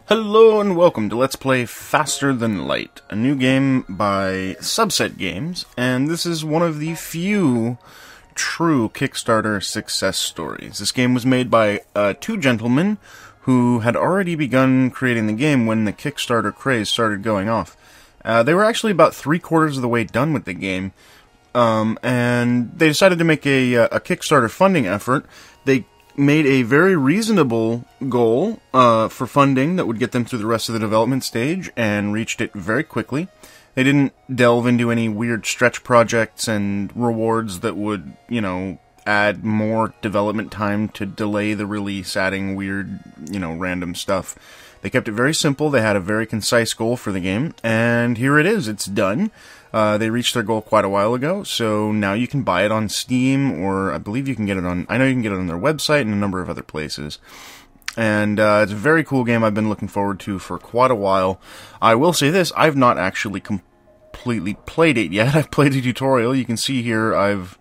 Hello and welcome to Let's Play Faster Than Light, a new game by Subset Games, and this is one of the few true Kickstarter success stories. This game was made by two gentlemen who had already begun creating the game when the Kickstarter craze started going off. They were actually about 3/4 of the way done with the game, and they decided to make a Kickstarter funding effort. They made a very reasonable goal for funding that would get them through the rest of the development stage, and reached it very quickly. They didn't delve into any weird stretch projects and rewards that would, add more development time to delay the release, adding weird, random stuff. They kept it very simple. They had a very concise goal for the game, and here it is. It's done. They reached their goal quite a while ago, so now you can buy it on Steam, or I believe you can get it on... I know you can get it on their website and a number of other places. And it's a very cool game I've been looking forward to for quite a while. I will say this, I've not actually completely played it yet. I've played the tutorial. You can see here I've...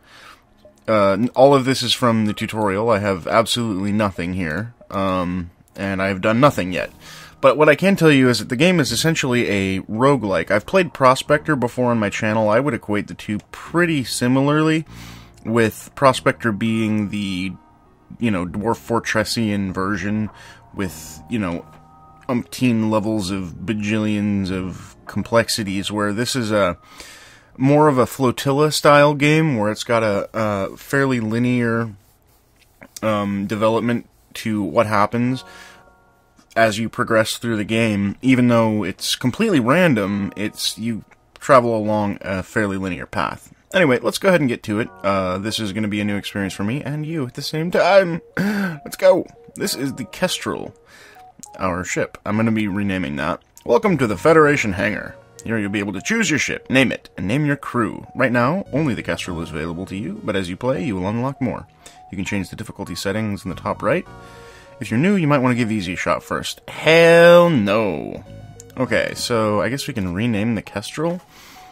all of this is from the tutorial. I have absolutely nothing here. And I've done nothing yet. But what I can tell you is that the game is essentially a roguelike. I've played Prospector before on my channel. I would equate the two pretty similarly, with Prospector being the, Dwarf Fortressian version with, umpteen levels of bajillions of complexities, where this is more of a flotilla-style game, where it's got a fairly linear development to what happens as you progress through the game. Even though it's completely random, you travel along a fairly linear path. Anyway, let's go ahead and get to it. This is going to be a new experience for me and you at the same time. Let's go. This is the Kestrel, our ship. I'm going to be renaming that. Welcome to the Federation Hangar. Here you'll be able to choose your ship, name it, and name your crew. Right now, only the Kestrel is available to you, but as you play, you will unlock more. You can change the difficulty settings in the top right. If you're new, you might want to give easy a shot first. Hell no. Okay, so I guess we can rename the Kestrel.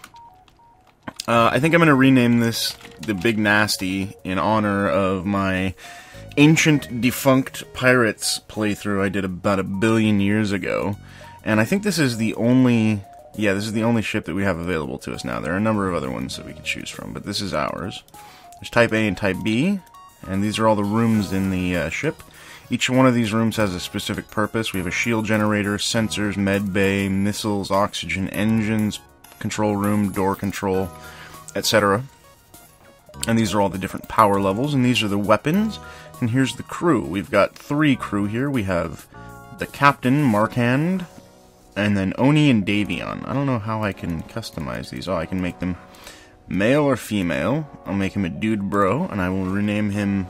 I think I'm going to rename this the Big Nasty in honor of my ancient defunct Pirates playthrough I did about 1 billion years ago. And I think this is the only... Yeah, this is the only ship that we have available to us now. There are a number of other ones that we can choose from, but this is ours. There's Type A and Type B, and these are all the rooms in the ship. Each one of these rooms has a specific purpose. We have a shield generator, sensors, med bay, missiles, oxygen, engines, control room, door control, etc. And these are all the different power levels, and these are the weapons. And here's the crew. We've got 3 crew here. We have the Captain, Markhand, and then Oni and Davion. I don't know how I can customize these. Oh, I can make them male or female. I'll make him a dude bro, and I will rename him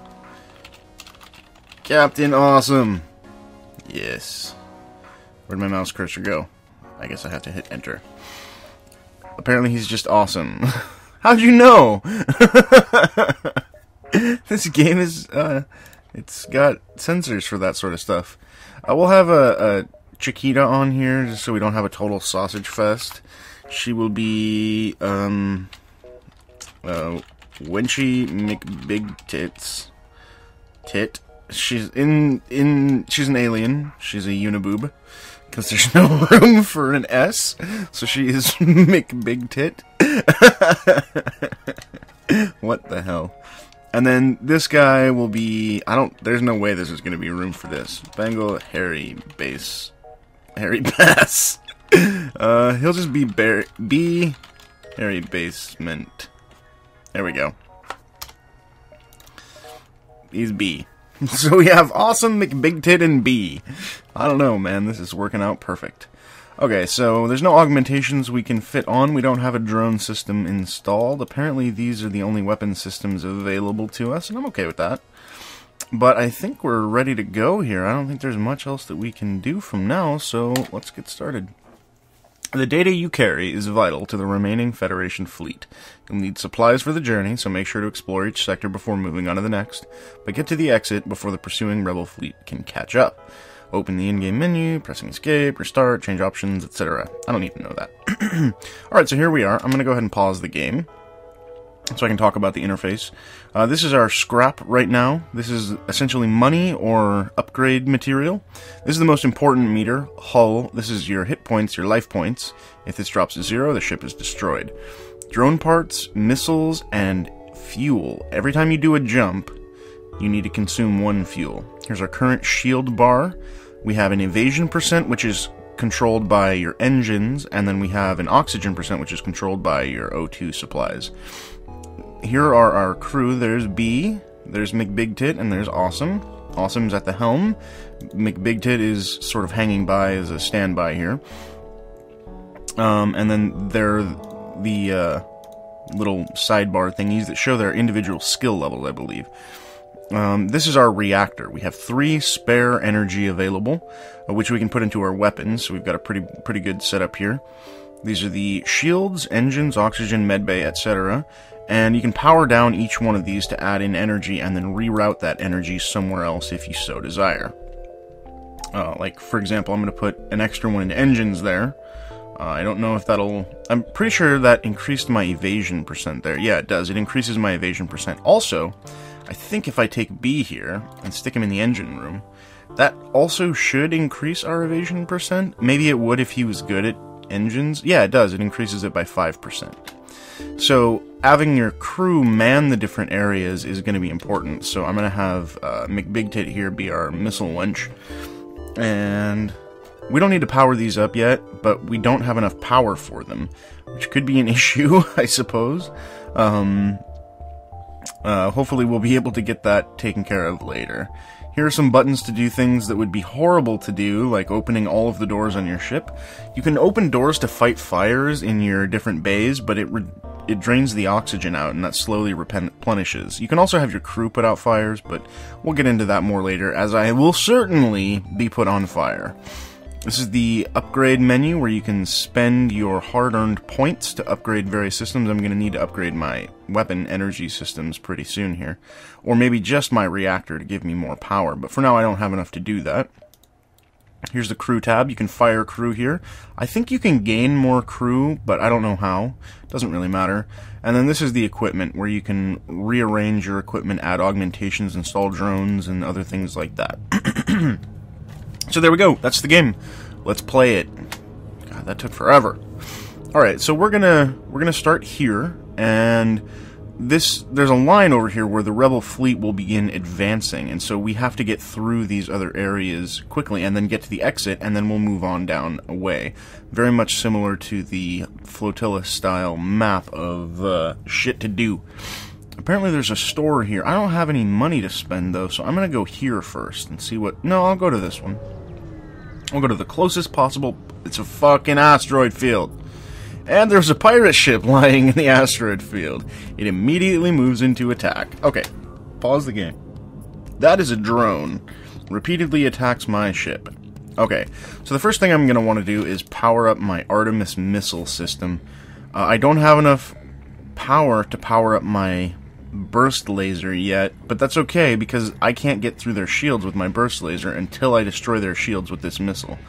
Captain Awesome. Yes. Where'd my mouse cursor go? I guess I have to hit enter. Apparently he's just awesome. How'd you know? This game is, it's got sensors for that sort of stuff. We'll have a Chiquita on here, just so we don't have a total sausage fest. She will be, Winchy McBigTits. Tit. She's an alien. She's a uniboob, because there's no room for an S, so she is McBigTit. What the hell? And then this guy will be... there's no way this is going to be room for this. Bengal Harry Bass. Harry Bass. He'll just be Harry Basement. There we go. He's B. So we have Awesome McBigTit and B. I don't know, man. This is working out perfect. Okay, so there's no augmentations we can fit on. We don't have a drone system installed. Apparently these are the only weapon systems available to us, and I'm okay with that. But I think we're ready to go here. I don't think there's much else that we can do from now, so let's get started. The data you carry is vital to the remaining Federation fleet. You'll need supplies for the journey, so make sure to explore each sector before moving on to the next, but get to the exit before the pursuing Rebel fleet can catch up. Open the in-game menu, pressing escape, restart, change options, etc. I don't need to know that. Alright, so here we are. I'm going to go ahead and pause the game. so I can talk about the interface. This is our scrap right now. This is essentially money or upgrade material. This is the most important meter, hull. This is your hit points, your life points. If this drops to 0, the ship is destroyed. Drone parts, missiles, and fuel. Every time you do a jump, you need to consume 1 fuel. Here's our current shield bar. We have an evasion percent, which is controlled by your engines, and then we have an oxygen percent, which is controlled by your O2 supplies. Here are our crew. There's B, there's McBigtit, and there's Awesome. Awesome's at the helm. McBigtit is sort of hanging by as a standby here. And then there are the little sidebar thingies that show their individual skill levels, I believe. This is our reactor. We have 3 spare energy available, which we can put into our weapons, so we've got a pretty good setup here. These are the shields, engines, oxygen, medbay, etc. And you can power down each one of these to add in energy and then reroute that energy somewhere else if you so desire. Like, for example, I'm going to put an extra one into engines there. I don't know if that'll... I'm pretty sure that increased my evasion percent there. Yeah, it does. It increases my evasion percent. Also, I think if I take B here and stick him in the engine room, that also should increase our evasion percent. Maybe it would if he was good at engines. Yeah, it does. It increases it by 5%. So having your crew man the different areas is going to be important. So I'm going to have McBigtit here be our missile wench. And we don't need to power these up yet, but we don't have enough power for them, which could be an issue, I suppose. Hopefully we'll be able to get that taken care of later. Here are some buttons to do things that would be horrible to do, like opening all of the doors on your ship. You can open doors to fight fires in your different bays, but it drains the oxygen out, and that slowly replenishes. You can also have your crew put out fires, but we'll get into that more later, as I will certainly be put on fire. This is the upgrade menu where you can spend your hard-earned points to upgrade various systems. I'm going to need to upgrade my weapon energy systems pretty soon here. Or maybe just my reactor to give me more power, but for now I don't have enough to do that. Here's the crew tab. You can fire crew here. I think you can gain more crew, but I don't know how. Doesn't really matter. And then this is the equipment, where you can rearrange your equipment, add augmentations, install drones, and other things like that. So there we go. That's the game. Let's play it. God, that took forever. All right, so we're gonna start here, and there's a line over here where the rebel fleet will begin advancing, and so we have to get through these other areas quickly, and then get to the exit, and then we'll move on down away. Very much similar to the flotilla-style map of shit to do. Apparently there's a store here. I don't have any money to spend, though, so I'm gonna go here first and see what... No, I'll go to this one. I'll go to the closest possible... It's a fucking asteroid field. And there's a pirate ship lying in the asteroid field. It immediately moves into attack. Okay, pause the game. That is a drone. Repeatedly attacks my ship. Okay, so the first thing I'm gonna want to do is power up my Artemis missile system. I don't have enough power to power up my burst laser yet, but that's okay because I can't get through their shields with my burst laser until I destroy their shields with this missile.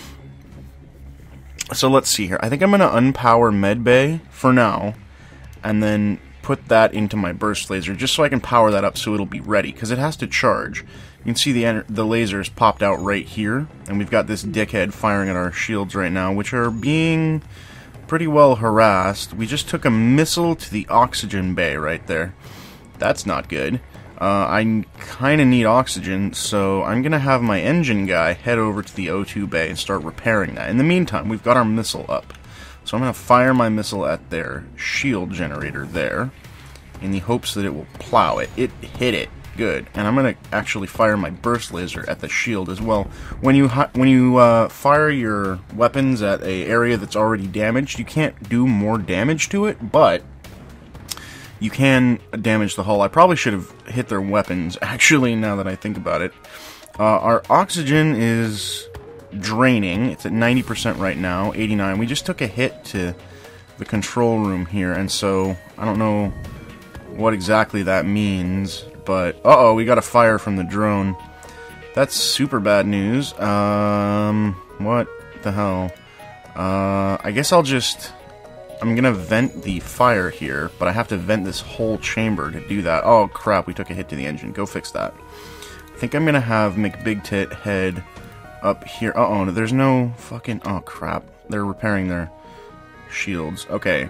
So let's see here. I think I'm going to unpower medbay for now, and then put that into my burst laser just so I can power that up so it'll be ready, because it has to charge. You can see the lasers popped out right here, and we've got this dickhead firing at our shields right now, which are being pretty well harassed. We just took a missile to the oxygen bay right there. That's not good. I kind of need oxygen, so I'm going to have my engine guy head over to the O2 bay and start repairing that. In the meantime, we've got our missile up. So I'm going to fire my missile at their shield generator there, in the hopes that it will plow it. It hit it. Good. And I'm going to actually fire my burst laser at the shield as well. When you fire your weapons at an area that's already damaged, you can't do more damage to it, but you can damage the hull. I probably should have hit their weapons, actually, now that I think about it. Our oxygen is draining. It's at 90% right now, 89. We just took a hit to the control room here, and so I don't know what exactly that means, but uh-oh, we got a fire from the drone. That's super bad news. What the hell? I guess I'm I'm gonna vent the fire here, but I have to vent this whole chamber to do that. Oh crap, we took a hit to the engine. Go fix that. I think I'm gonna have McBigtit head up here. Uh-oh, there's no fucking... Oh crap, they're repairing their shields. Okay.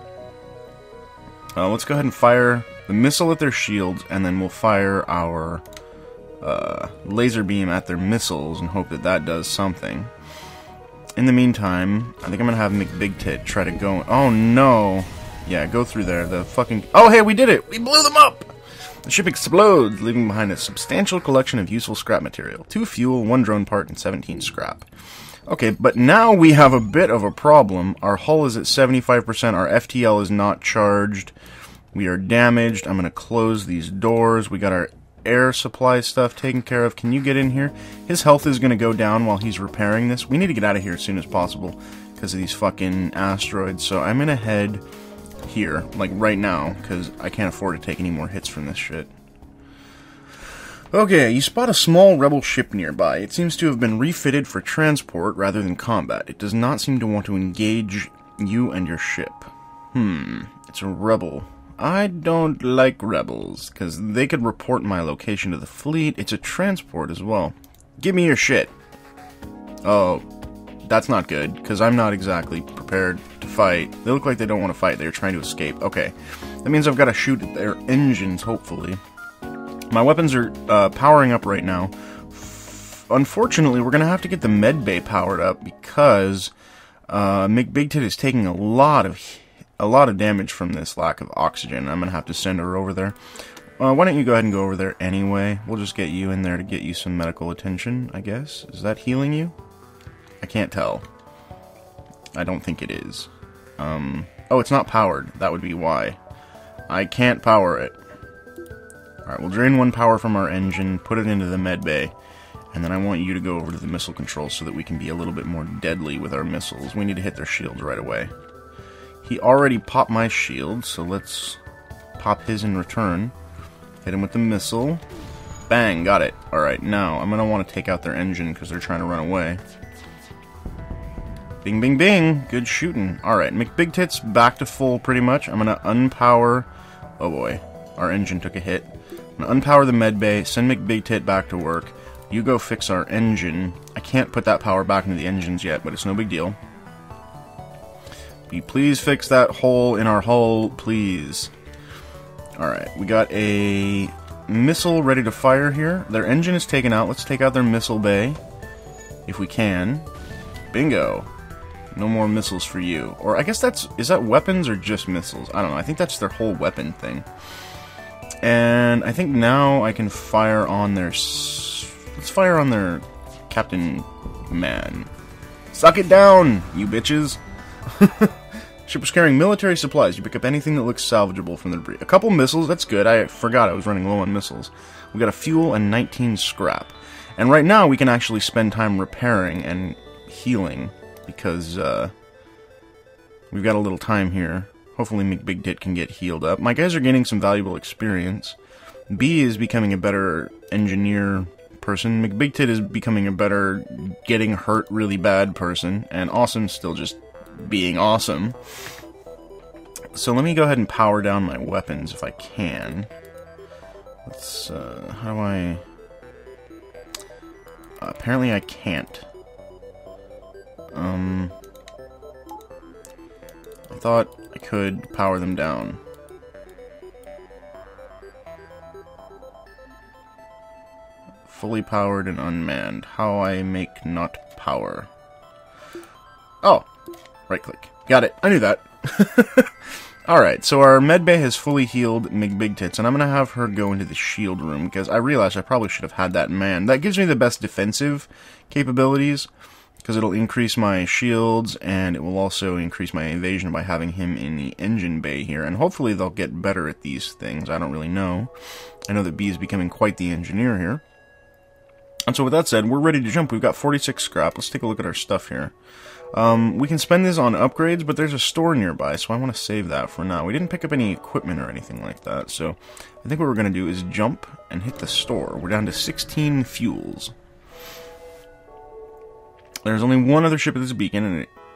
Let's go ahead and fire the missile at their shields, and then we'll fire our laser beam at their missiles and hope that that does something. In the meantime, I think I'm gonna have McBigtit try to go... Oh no! Yeah, go through there. The fucking... Oh hey, we did it! We blew them up! The ship explodes, leaving behind a substantial collection of useful scrap material. 2 fuel, 1 drone part, and 17 scrap. Okay, but now we have a bit of a problem. Our hull is at 75%, our FTL is not charged. We are damaged. I'm gonna close these doors. We got our air supply stuff taken care of. Can you get in here? His health is going to go down while he's repairing this. We need to get out of here as soon as possible because of these fucking asteroids. So I'm going to head here, like right now, because I can't afford to take any more hits from this shit. Okay, you spot a small rebel ship nearby. It seems to have been refitted for transport rather than combat. It does not seem to want to engage you and your ship. It's a rebel. I don't like rebels, because they could report my location to the fleet. It's a transport as well. Give me your shit. Oh, that's not good, because I'm not exactly prepared to fight. They look like they don't want to fight. They're trying to escape. Okay. That means I've got to shoot at their engines, hopefully. My weapons are powering up right now. Unfortunately, we're going to have to get the med bay powered up, because McBigtit is taking a lot of damage from this lack of oxygen. I'm going to have to send her over there. Why don't you go ahead and go over there anyway? We'll just get you in there to get you some medical attention, I guess. Is that healing you? I can't tell. I don't think it is. Oh, it's not powered. That would be why. I can't power it. Alright, we'll drain 1 power from our engine, put it into the med bay, and then I want you to go over to the missile control so that we can be a little bit more deadly with our missiles. We need to hit their shields right away. He already popped my shield, so let's pop his in return. Hit him with the missile. Bang, got it. Alright, now I'm going to want to take out their engine because they're trying to run away. Bing, bing, bing. Good shooting. Alright, McBigtit's back to full pretty much. I'm going to unpower... Oh boy, our engine took a hit. I'm going to unpower the med bay, send McBigtit back to work. You go fix our engine. I can't put that power back into the engines yet, but it's no big deal. Please fix that hole in our hull, please. Alright, we got a missile ready to fire here. Their engine is taken out. Let's take out their missile bay, if we can. Bingo. No more missiles for you. Or I guess that's... Is that weapons or just missiles? I don't know. I think that's their whole weapon thing. And I think now I can fire on their... Let's fire on their Captain Man. Suck it down, you bitches. Ship was carrying military supplies. You pick up anything that looks salvageable from the debris. A couple missiles, that's good. I forgot I was running low on missiles. We got a fuel and 19 scrap. And right now we can actually spend time repairing and healing because we've got a little time here. Hopefully McBigtit can get healed up. My guys are gaining some valuable experience. B is becoming a better engineer person. McBigtit is becoming a better getting hurt really bad person. And Awesome's still just being awesome. So let me go ahead and power down my weapons if I can. Let's, how do I... apparently I can't. I thought I could power them down. Fully powered and unmanned. How I make not power. Oh! Right click. Got it. I knew that. Alright, so our medbay has fully healed McBigtits, and I'm going to have her go into the shield room, because I realized I probably should have had that manned. That gives me the best defensive capabilities, because it'll increase my shields, and it will also increase my evasion by having him in the engine bay here, and hopefully they'll get better at these things. I don't really know. I know that B is becoming quite the engineer here. And so with that said, we're ready to jump. We've got 46 scrap. Let's take a look at our stuff here. We can spend this on upgrades, but there's a store nearby, so I want to save that for now. We didn't pick up any equipment or anything like that, so I think what we're going to do is jump and hit the store. We're down to 16 fuels. There's only one other ship at this beacon, and it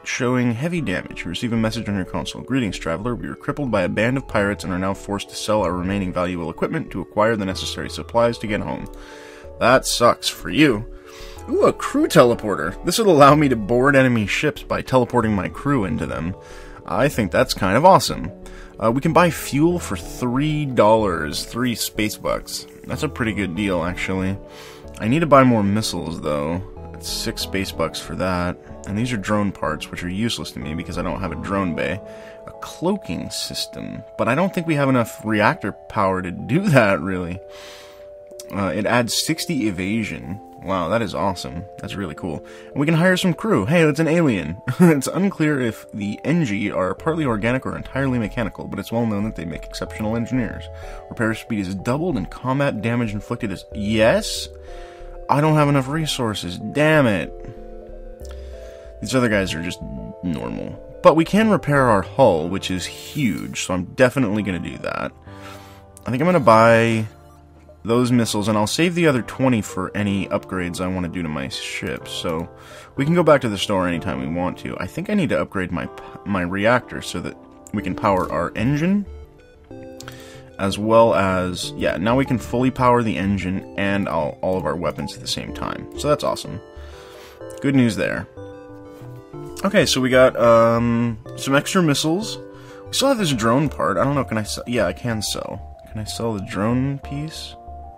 showing heavy damage. You receive a message on your console. Greetings, traveler. We were crippled by a band of pirates and are now forced to sell our remaining valuable equipment to acquire the necessary supplies to get home. That sucks for you. Ooh, a crew teleporter. This will allow me to board enemy ships by teleporting my crew into them. I think that's kind of awesome. We can buy fuel for $3, 3 space bucks. That's a pretty good deal, actually. I need to buy more missiles, though. It's 6 space bucks for that. And these are drone parts, which are useless to me because I don't have a drone bay. A cloaking system. But I don't think we have enough reactor power to do that, really. It adds 60 evasion. Wow, that is awesome. That's really cool. And we can hire some crew. Hey, that's an alien. It's unclear if the Engi are partly organic or entirely mechanical, but it's well known that they make exceptional engineers. Repair speed is doubled and combat damage inflicted is... Yes? I don't have enough resources. Damn it. These other guys are just normal. But we can repair our hull, which is huge, so I'm definitely going to do that. I think I'm going to buy those missiles, and I'll save the other 20 for any upgrades I want to do to my ship. So we can go back to the store anytime we want to. I think I need to upgrade my reactor so that we can power our engine, as well as, yeah, now we can fully power the engine and all of our weapons at the same time. So that's awesome. Good news there. Okay, so we got some extra missiles. We still have this drone part. I don't know, can I sell? Yeah, I can sell. Can I sell the drone piece?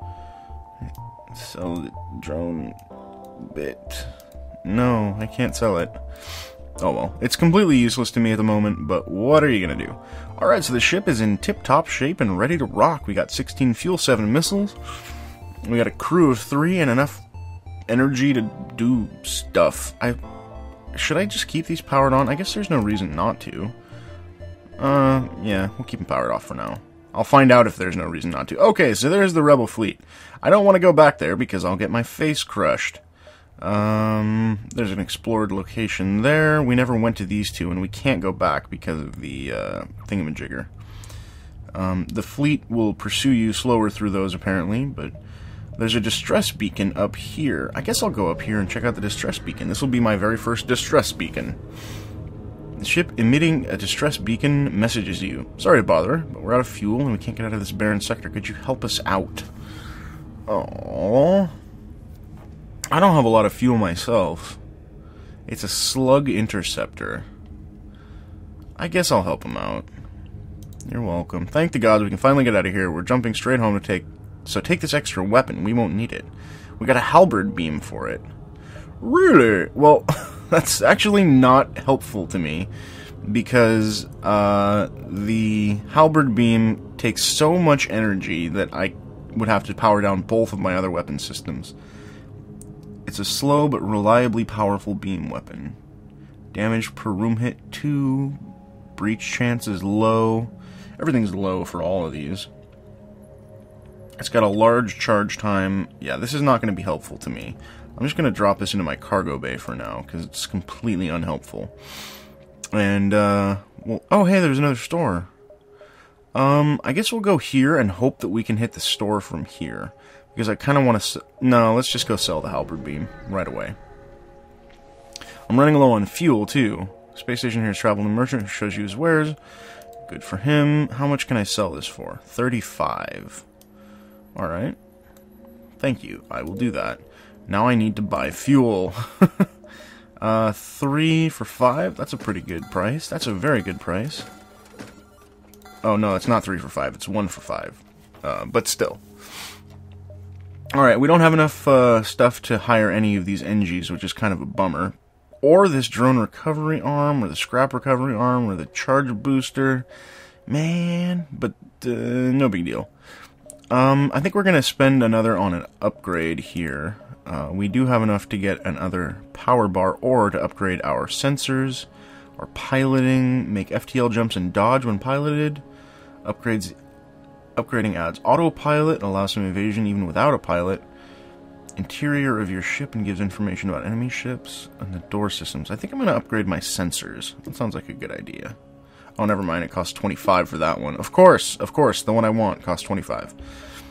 Sell the drone bit. No, I can't sell it. Oh well, it's completely useless to me at the moment, but what are you gonna do? Alright, so the ship is in tip-top shape and ready to rock. We got 16 fuel, 7 missiles. We got a crew of 3 and enough energy to do stuff. Should I just keep these powered on? I guess there's no reason not to. Yeah, we'll keep them powered off for now. I'll find out if there's no reason not to. Okay, so there's the Rebel fleet. I don't want to go back there because I'll get my face crushed. There's an explored location there. We never went to these two, and we can't go back because of the thingamajigger. The fleet will pursue you slower through those, apparently, but there's a distress beacon up here. I guess I'll go up here and check out the distress beacon. This will be my very first distress beacon. The ship emitting a distress beacon messages you. Sorry to bother, but we're out of fuel and we can't get out of this barren sector. Could you help us out? Aww. I don't have a lot of fuel myself. It's a slug interceptor. I guess I'll help him out. You're welcome. Thank the gods we can finally get out of here. We're jumping straight home to take... So take this extra weapon. We won't need it. We got a halberd beam for it. Really? Well... That's actually not helpful to me, because the halberd beam takes so much energy that I would have to power down both of my other weapon systems. It's a slow but reliably powerful beam weapon. Damage per room hit 2, breach chance is low. Everything's low for all of these. It's got a large charge time. Yeah, this is not going to be helpful to me. I'm just going to drop this into my cargo bay for now, because it's completely unhelpful. And, well, oh, hey, there's another store. I guess we'll go here and hope that we can hit the store from here. Because I kind of want to... No, let's just go sell the halberd beam right away. I'm running low on fuel, too. Space station here is traveling merchant who shows you his wares. Good for him. How much can I sell this for? 35. Alright. Thank you. I will do that. Now I need to buy fuel. 3 for 5? That's a pretty good price. That's a very good price. Oh, no, it's not 3 for 5. It's 1 for 5. But still. Alright, we don't have enough stuff to hire any of these Engis, which is kind of a bummer. Or this drone recovery arm, or the scrap recovery arm, or the charge booster. Man, but no big deal. I think we're going to spend another on an upgrade here. We do have enough to get another power bar ore to upgrade our sensors, our piloting, make FTL jumps and dodge when piloted. Upgrading adds autopilot and allows some evasion even without a pilot. Interior of your ship and gives information about enemy ships and the door systems. I think I'm going to upgrade my sensors. That sounds like a good idea. Oh, never mind. It costs 25 for that one. Of course, the one I want costs 25.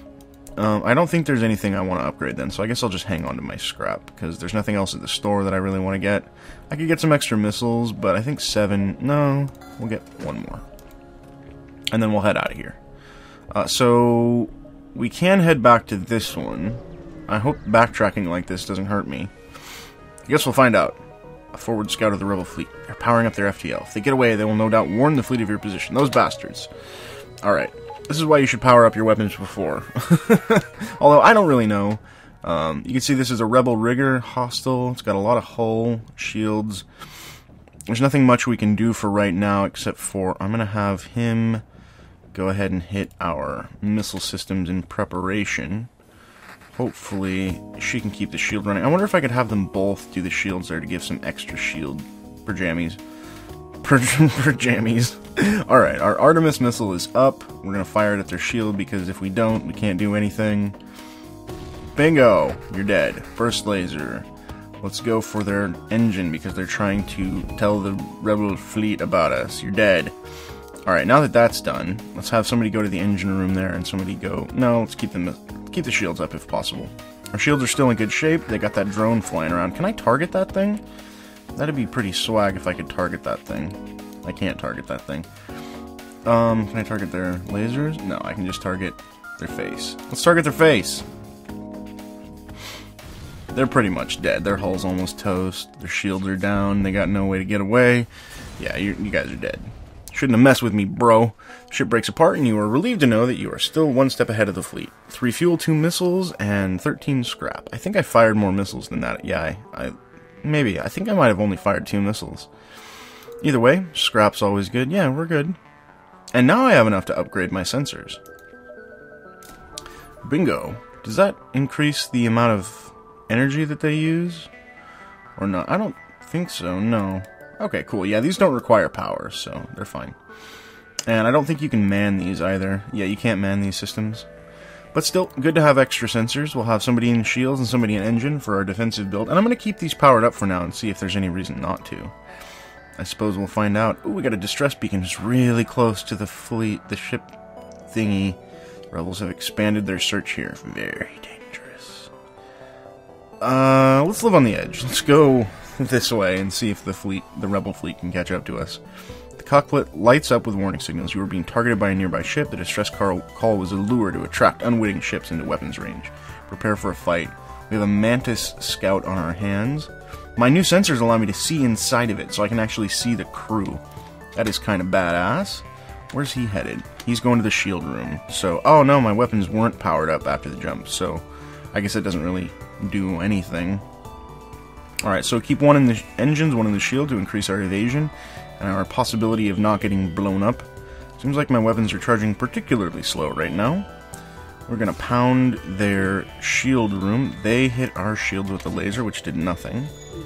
I don't think there's anything I want to upgrade then, so I guess I'll just hang on to my scrap, because there's nothing else at the store that I really want to get. I could get some extra missiles, but I think 7... No, we'll get 1 more. And then we'll head out of here. So, we can head back to this one. I hope backtracking like this doesn't hurt me. I guess we'll find out. A forward scout of the rebel fleet. They're powering up their FTL. If they get away, they will no doubt warn the fleet of your position. Those bastards. Alright. This is why you should power up your weapons before. Although, I don't really know. You can see this is a rebel rigger, hostile. It's got a lot of hull, shields. There's nothing much we can do for right now, except for I'm going to have him go ahead and hit our missile systems in preparation. Hopefully, she can keep the shield running. I wonder if I could have them both do the shields there to give some extra shield per jammies. Per jammies. Alright, our Artemis missile is up. We're going to fire it at their shield, because if we don't, we can't do anything. Bingo! You're dead. First laser. Let's go for their engine, because they're trying to tell the rebel fleet about us. You're dead. Alright, now that that's done, let's have somebody go to the engine room there, and somebody go... No, let's keep the shields up if possible. Our shields are still in good shape. They got that drone flying around. Can I target that thing? That'd be pretty swag if I could target that thing. I can't target that thing. Can I target their lasers? No, I can just target their face. Let's target their face! They're pretty much dead. Their hull's almost toast. Their shields are down. They got no way to get away. Yeah, you guys are dead. Shouldn't have messed with me, bro. Ship breaks apart, and you are relieved to know that you are still 1 step ahead of the fleet. 3 fuel, 2 missiles, and 13 scrap. I think I fired more missiles than that. Yeah, maybe. I think I might have only fired 2 missiles. Either way, scrap's always good. Yeah, we're good. And now I have enough to upgrade my sensors. Bingo. Does that increase the amount of energy that they use? Or not? I don't think so, no. Okay, cool. Yeah, these don't require power, so they're fine. And I don't think you can man these either. Yeah, you can't man these systems. But still, good to have extra sensors. We'll have somebody in shields and somebody in engine for our defensive build. And I'm going to keep these powered up for now and see if there's any reason not to. I suppose we'll find out. Ooh, we got a distress beacon just really close to the fleet, the ship thingy. Rebels have expanded their search here. Very dangerous. Let's live on the edge. Let's go this way and see if the rebel fleet can catch up to us. The cockpit lights up with warning signals. You are being targeted by a nearby ship. The distress call was a lure to attract unwitting ships into weapons range. Prepare for a fight. We have a Mantis scout on our hands. My new sensors allow me to see inside of it, so I can actually see the crew. That is kind of badass. Where's he headed? He's going to the shield room. So, oh no, my weapons weren't powered up after the jump, so I guess it doesn't really do anything. Alright, so keep 1 in the engines, 1 in the shield to increase our evasion and our possibility of not getting blown up. Seems like my weapons are charging particularly slow right now. We're going to pound their shield room. They hit our shields with the laser, which did nothing.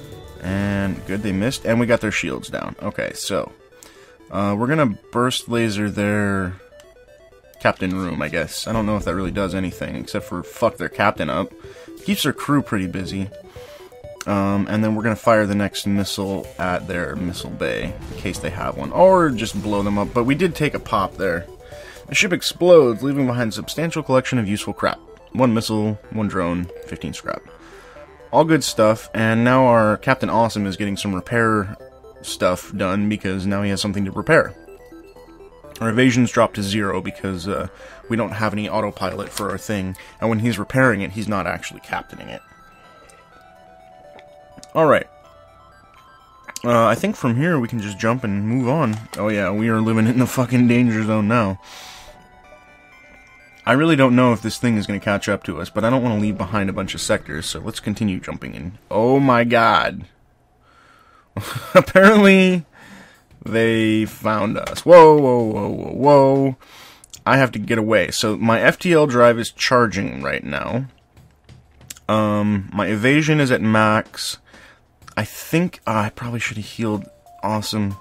And good, they missed. And we got their shields down. Okay, so we're going to burst laser their captain room, I guess. I don't know if that really does anything, except for fuck their captain up. Keeps their crew pretty busy. And then we're going to fire the next missile at their missile bay, in case they have one. Or just blow them up, but we did take a pop there. The ship explodes, leaving behind a substantial collection of useful crap. 1 missile, 1 drone, 15 scrap. All good stuff, and now our Captain Awesome is getting some repair stuff done, because now he has something to repair. Our evasion's dropped to 0 because we don't have any autopilot for our thing, and when he's repairing it, he's not actually captaining it. Alright. I think from here we can just jump and move on. Oh yeah, we are living in the fucking danger zone now. I really don't know if this thing is going to catch up to us, but I don't want to leave behind a bunch of sectors, so let's continue jumping in. Oh my god. Apparently, they found us. Whoa, whoa, whoa, whoa, whoa. I have to get away. So my FTL drive is charging right now. My evasion is at max. I think I probably should have healed Awesome.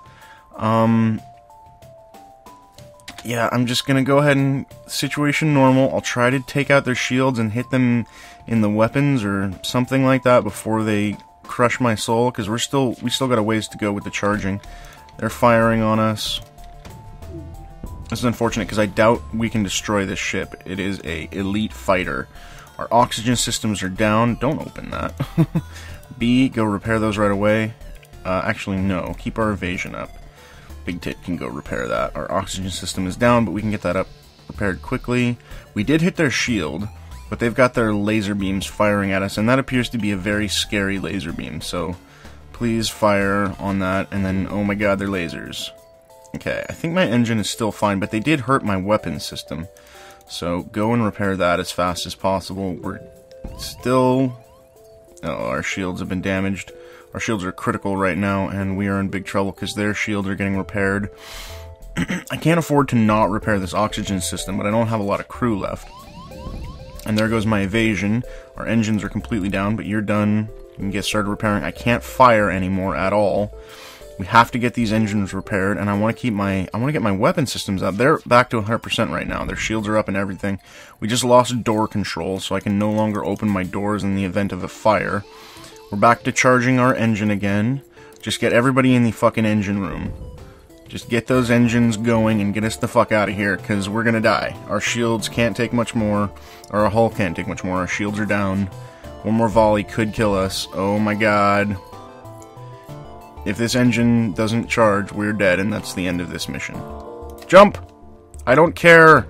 Yeah, I'm just gonna go ahead and situation normal. I'll try to take out their shields and hit them in the weapons or something like that before they crush my soul, because we still got a ways to go with the charging. They're firing on us. This is unfortunate because I doubt we can destroy this ship. It is a elite fighter. Our oxygen systems are down. Don't open that. B, go repair those right away. Actually, no. Keep our evasion up. Big Tit can go repair that. Our oxygen system is down, but we can get that up repaired quickly. We did hit their shield, but they've got their laser beams firing at us, and that appears to be a very scary laser beam, so please fire on that, and then, oh my god, they're lasers. Okay, I think my engine is still fine, but they did hurt my weapon system, so go and repair that as fast as possible. We're still... Oh, our shields have been damaged. Our shields are critical right now, and we are in big trouble because their shields are getting repaired. I can't afford to not repair this oxygen system, but I don't have a lot of crew left. And there goes my evasion. Our engines are completely down, but you're done. You can get started repairing. I can't fire anymore at all. We have to get these engines repaired, and I want to keep my... I want to get my weapon systems up. They're back to 100% right now. Their shields are up and everything. We just lost door control, so I can no longer open my doors in the event of a fire. We're back to charging our engine again. Just get everybody in the fucking engine room. Just get those engines going and get us the fuck out of here, because we're gonna die. Our shields can't take much more, or our hull can't take much more. Our shields are down. One more volley could kill us. Oh my god. If this engine doesn't charge, we're dead, and that's the end of this mission. Jump! I don't care!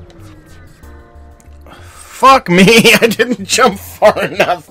Fuck me! I didn't jump far enough!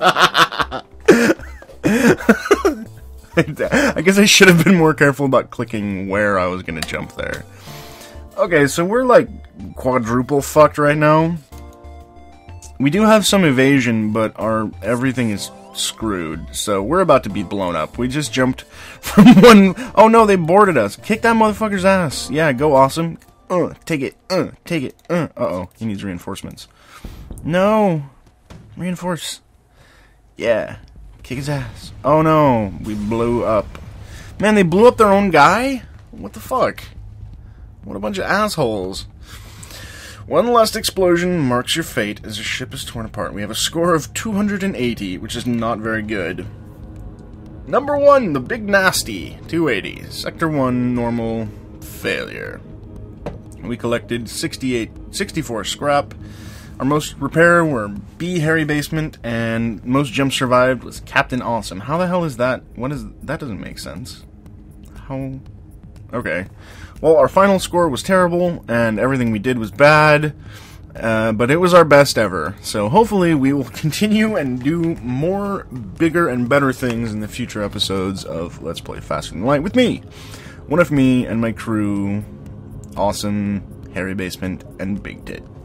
I guess I should have been more careful about clicking where I was gonna jump there. Okay, so we're like quadruple fucked right now. We do have some evasion, but our everything is screwed, so we're about to be blown up. We just jumped from one... Oh no, they boarded us. Kick that motherfucker's ass. Yeah, go awesome. Take it. Take it. Uh-oh, he needs reinforcements. No. Reinforce. Yeah. Kick his ass. Oh no, we blew up. Man, they blew up their own guy? What the fuck? What a bunch of assholes. One last explosion marks your fate as your ship is torn apart. We have a score of 280, which is not very good. Number 1, the Big Nasty, 280. Sector 1, normal, failure. We collected 64 scrap. Our most repair were B, Hairy Basement, and most jumps survived was Captain Awesome. How the hell is that? What is... That doesn't make sense. How... Okay. Well, our final score was terrible, and everything we did was bad, but it was our best ever. So hopefully we will continue and do more bigger and better things in the future episodes of Let's Play Faster Than Light with me. One of me and my crew, Awesome, Hairy Basement, and Big Tit.